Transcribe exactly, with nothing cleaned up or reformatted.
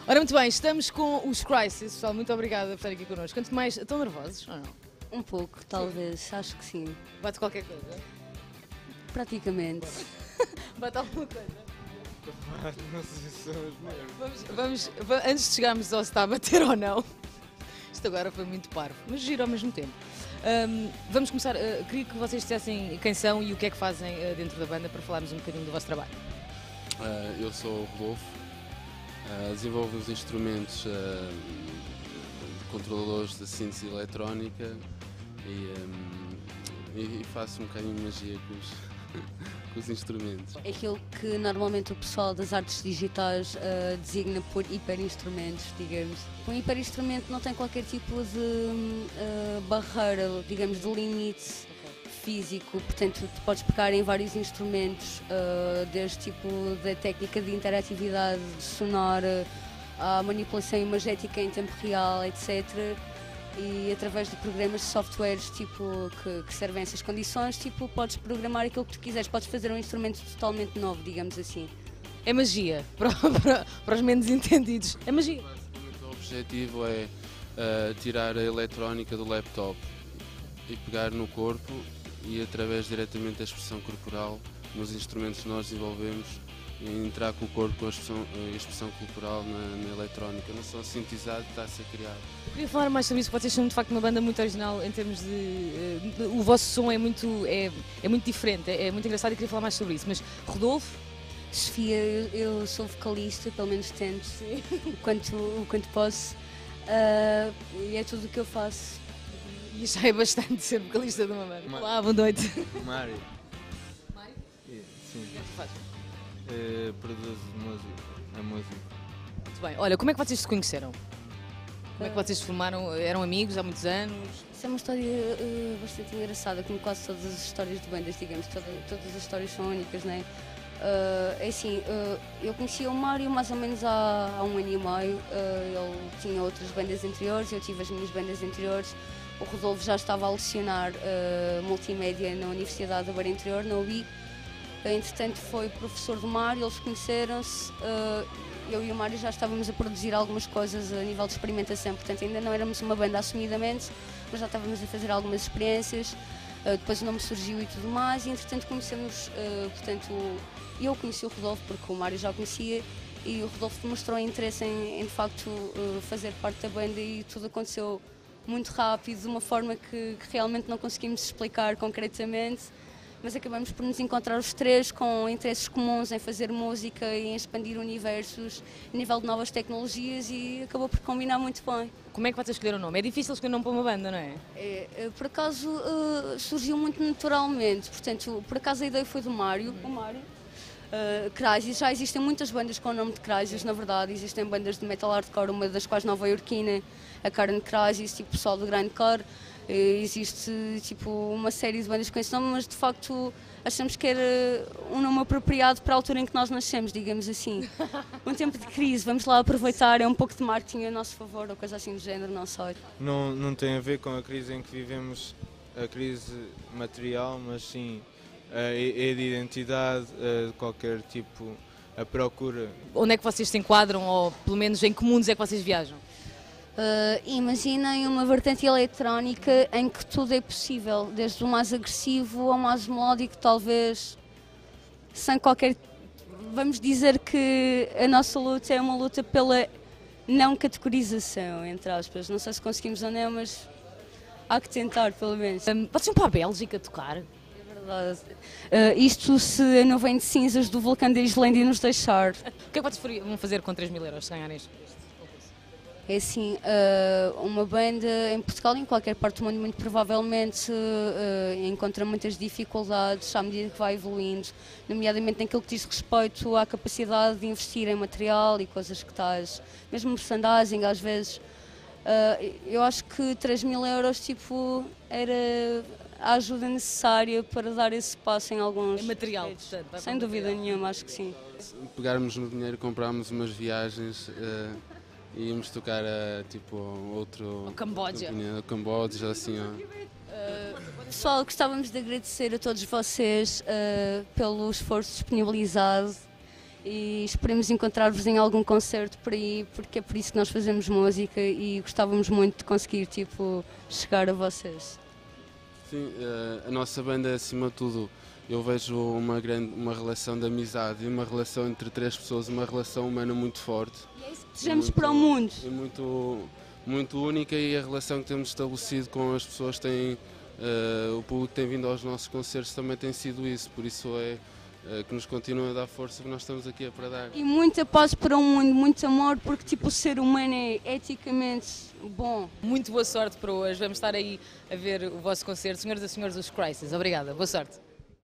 Ora, muito bem, estamos com os Crisis, pessoal, muito obrigada por estar aqui connosco. Quanto mais, estão nervosos ou não? Um pouco, talvez, acho que sim. Bate qualquer coisa? Praticamente. Bate alguma coisa? Não sei se são os nervos. Vamos, vamos, va- antes de chegarmos ao se está a bater ou não, isto agora foi muito parvo, mas giro ao mesmo tempo. Ahm, vamos começar, ah, queria que vocês dissessem quem são e o que é que fazem ah, dentro da banda para falarmos um bocadinho do vosso trabalho. Uh, eu sou o Rodolfo, uh, desenvolvo os instrumentos, uh, controladores de síntese eletrónica e, um, e faço um bocadinho de magia com os, com os instrumentos. É aquilo que normalmente o pessoal das artes digitais uh, designa por hiperinstrumentos, digamos. Um hiperinstrumento não tem qualquer tipo de uh, barreira, digamos, de limite físico, portanto tu podes pegar em vários instrumentos, uh, desde tipo da técnica de interatividade sonora à manipulação imagética em tempo real, etcétera. E através de programas de softwares tipo, que, que servem a essas condições, tipo, podes programar aquilo que tu quiseres, podes fazer um instrumento totalmente novo, digamos assim. É magia, para, para, para os menos entendidos, é magia. Basicamente, o objetivo é uh, tirar a eletrónica do laptop e pegar no corpo e através diretamente da expressão corporal nos instrumentos que nós desenvolvemos e entrar com o corpo com a expressão, a expressão corporal na, na eletrónica. Não só sintetizado, está a ser criado. Queria falar mais sobre isso, vocês são de facto uma banda muito original em termos de... eh, o vosso som é muito, é, é muito diferente, é, é muito engraçado e queria falar mais sobre isso, mas Rodolfo, Sofia, eu, eu sou vocalista, pelo menos tento, o quanto, o quanto posso, uh, e é tudo o que eu faço. e já é bastante ser vocalista de uma banda. Ma- Olá, boa noite. Mário. Mário? Eh, Sim, O que é que faz? eh, produzo música, a música. Muito bem, olha, como é que vocês se conheceram? Como é que vocês se formaram? Eram amigos há muitos anos? Isso é uma história uh, bastante engraçada, como quase todas as histórias de bandas, digamos, toda, todas as histórias são únicas, não é? Uh, é assim, uh, eu conheci o Mário mais ou menos há, há um ano e meio, uh, ele tinha outras bandas anteriores, eu tive as minhas bandas anteriores, o Rodolfo já estava a lecionar uh, multimédia na Universidade da Beira Interior, na U B I, uh, entretanto foi professor do Mário, eles conheceram-se, uh, eu e o Mário já estávamos a produzir algumas coisas a nível de experimentação, portanto ainda não éramos uma banda assumidamente, mas já estávamos a fazer algumas experiências, uh, depois o nome surgiu e tudo mais, e entretanto conhecemos, uh, portanto, eu conheci o Rodolfo porque o Mário já o conhecia, e o Rodolfo demonstrou interesse em, em de facto uh, fazer parte da banda, e tudo aconteceu muito rápido, de uma forma que, que realmente não conseguimos explicar concretamente, mas acabamos por nos encontrar os três com interesses comuns em fazer música e em expandir universos a nível de novas tecnologias, e acabou por combinar muito bem. Como é que vocês escolheram o nome? É difícil escolher um nome para uma banda, não é? É, é, por acaso uh, surgiu muito naturalmente, portanto, por acaso a ideia foi do Mário. O Mário. Uh, Crisis, já existem muitas bandas com o nome de Crisis, na verdade, existem bandas de metal hardcore, uma das quais nova-iorquina, a Karen Crisis, tipo pessoal do grindcore. Uh, existe tipo uma série de bandas com esse nome, mas de facto achamos que era um nome apropriado para a altura em que nós nascemos, digamos assim. Um tempo de crise, vamos lá aproveitar, é um pouco de marketing a nosso favor, ou coisa assim do género, não sei. Não, não tem a ver com a crise em que vivemos, a crise material, mas sim a, a de identidade, a de qualquer tipo, a procura. Onde é que vocês se enquadram, ou pelo menos em que mundos é que vocês viajam? Uh, imaginem uma vertente eletrónica em que tudo é possível, desde o mais agressivo ao mais melódico, talvez sem qualquer... Vamos dizer que a nossa luta é uma luta pela não categorização, entre aspas. Não sei se conseguimos ou não, mas há que tentar, pelo menos. Hum, vocês vão para a Bélgica tocar? É verdade. Uh, isto se a nuvem de cinzas do vulcão da Islândia nos deixar. O que é que vocês fariam- vão fazer com três mil euros se ganharem este este concurso? É assim, uh, uma banda em Portugal e em qualquer parte do mundo muito provavelmente uh, encontra muitas dificuldades à medida que vai evoluindo, nomeadamente naquilo que diz respeito à capacidade de investir em material e coisas que tais, mesmo merchandising às vezes. Uh, eu acho que três mil euros tipo, era a ajuda necessária para dar esse passo em alguns... É material, aspectos. portanto, vai para Sem o dúvida material. nenhuma, acho que sim. Se pegarmos no dinheiro, comprarmos umas viagens uh, e íamos tocar a tipo outro. Ao Camboja. Ao Camboja, assim, ó. Pessoal, gostávamos de agradecer a todos vocês uh, pelo esforço disponibilizado e esperemos encontrar-vos em algum concerto por aí, porque é por isso que nós fazemos música e gostávamos muito de conseguir tipo, chegar a vocês. Sim, a nossa banda, acima de tudo, eu vejo uma, grande, uma relação de amizade e uma relação entre três pessoas, uma relação humana muito forte. E é isso que desejamos para o mundo. E muito, muito única, e a relação que temos estabelecido com as pessoas tem, uh, o público que tem vindo aos nossos concertos também tem sido isso, por isso é uh, que nos continua a dar força que nós estamos aqui para dar. E muita paz para o mundo, muito amor, porque tipo, o ser humano é eticamente bom. Muito boa sorte para hoje. Vamos estar aí a ver o vosso concerto. Senhoras e senhores dos Crisis, obrigada. Boa sorte.